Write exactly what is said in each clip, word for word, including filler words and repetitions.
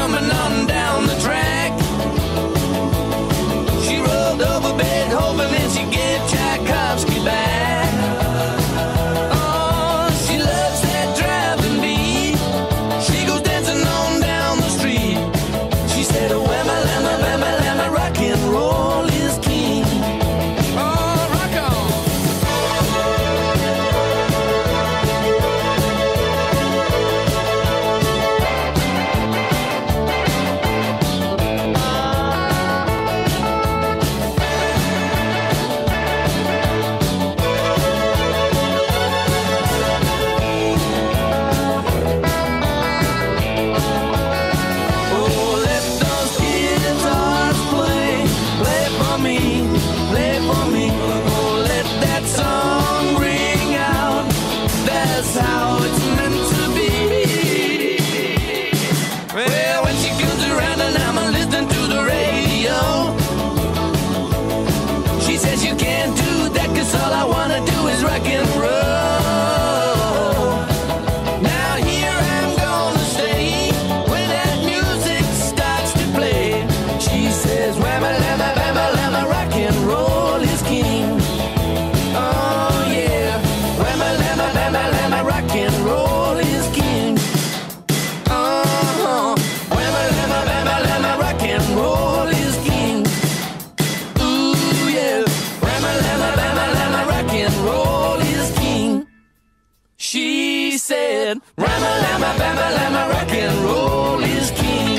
coming on down the track. She rolled over Beethoven and she gave Tchaikovsky back. Oh, she loves that driving beat. She goes dancing on down the street. She said, oh, whamma, lamma, whamma, lamma, rock and roll is king. Oh, rock on. How it's meant to be. Well, when she comes around and I'm listening to the radio, she says you can't do that, cause all I wanna do is rock and roll. Now here I'm gonna stay when that music starts to play. She says whamma lamma bamma lamma, rock and roll is king. Oh yeah, whamma lamma bamma lamma, rock and roll is king. Uh-huh. Whamma lamma bamma lamma, rock and roll is king. Ooh yeah. Whamma lamma bamma lamma, rock and roll is king. She said, whamma lamma bamma lamma, rock and roll is king.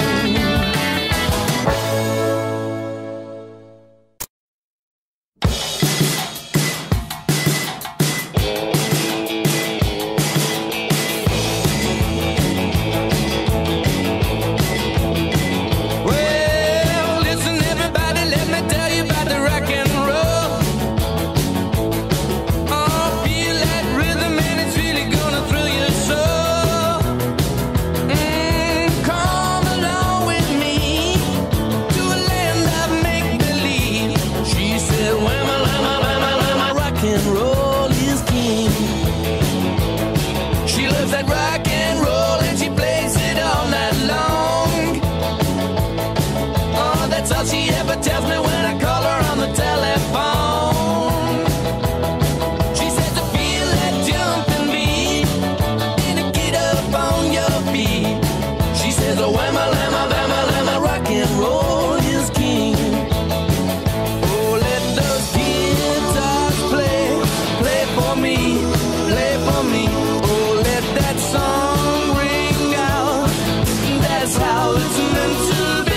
She ever tells me when I call her on the telephone. She says to feel that jumping beat, need to get up on your feet. She says, oh, whamma, lamma, bamma, lamma, rock and roll is king. Oh, let those guitars play, play for me, play for me. Oh, let that song ring out, that's how it's meant to be.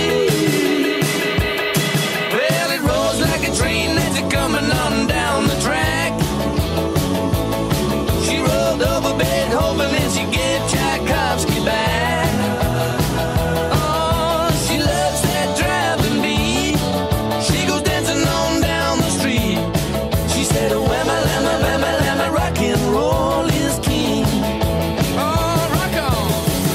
Train that's coming on down the track. She rolled over Beethoven and she gave Tchaikovsky back. Oh, she loves that driving beat. She goes dancing on down the street. She said, oh, whamma, lamma, bamma, lamma, rock and roll is king. Oh, rock on.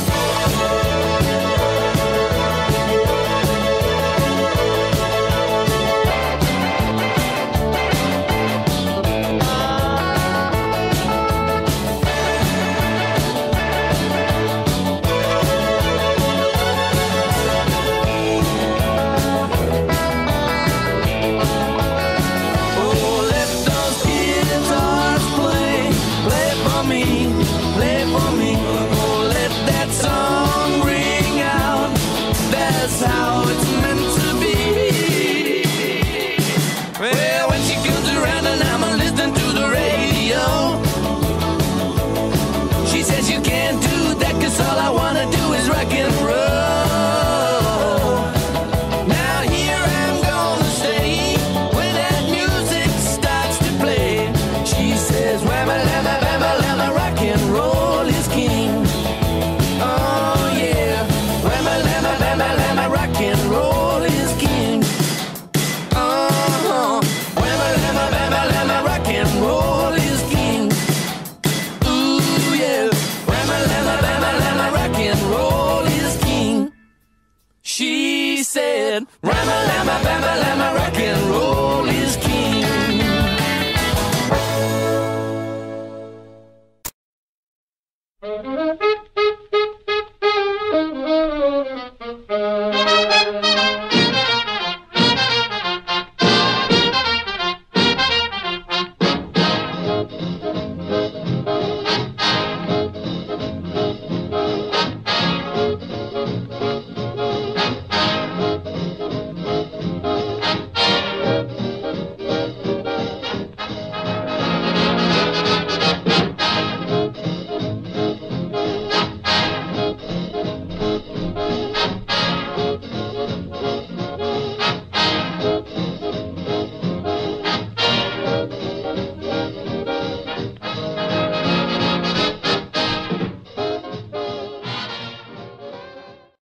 How it's meant to be. Well, when she comes around and I'm listening to the radio, she says you can't do that, cause all I wanna do is rock and roll. Now here I'm gonna stay when that music starts to play. She says whamma lamma bamma lamma, rock and roll is king. Oh yeah, whamma lamma bamma lamma, rock and roll is king. Uh-huh. Whamma lamma bamma lamma, rock and roll is king. Ooh yeah. Whamma lamma bamma lamma, rock and roll is king. She said, whamma lamma bamma lamma, rock and roll.